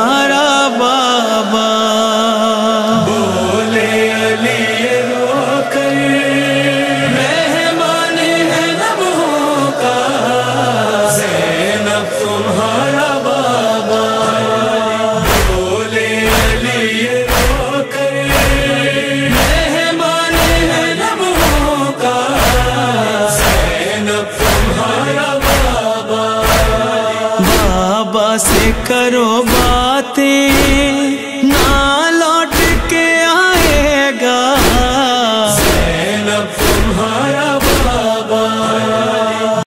तुम्हारा बाबा। बोले अली रोकर मेहमान है लम्हों का, ज़ैनब तुम्हारा बाबा। बोले अली रोकर मेहमान है लम्हों का, ज़ैनब तुम्हारा बाबा। बाबा से करो बातें